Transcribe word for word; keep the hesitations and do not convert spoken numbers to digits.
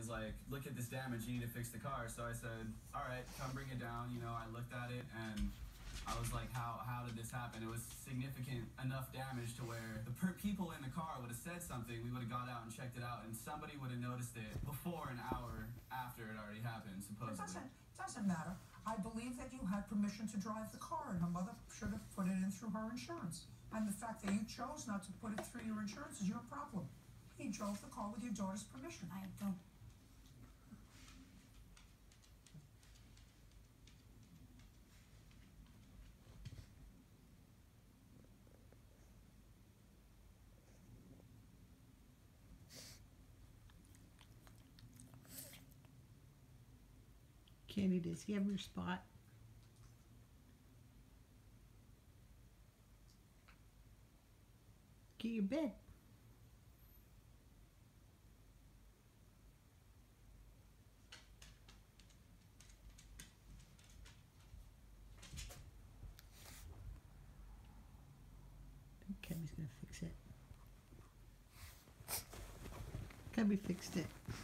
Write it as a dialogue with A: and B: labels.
A: was like, look at this damage, you need to fix the car. So I said, all right, come bring it down. You know, I looked at it and I was like, how how did this happen? It was significant enough damage to where the per people in the car would have said something, we would have got out and checked it out, and somebody would have noticed it before an hour after it already happened, supposedly.
B: It doesn't, doesn't matter. I believe that you had permission to drive the car, and her mother should have put it in through her insurance. And the fact that you chose not to put it through your insurance is your problem. You drove the car with your daughter's permission.
C: I don't.
D: Candy, does he have your spot? Get your bed. Kevin's gonna fix it. Kevin fixed it.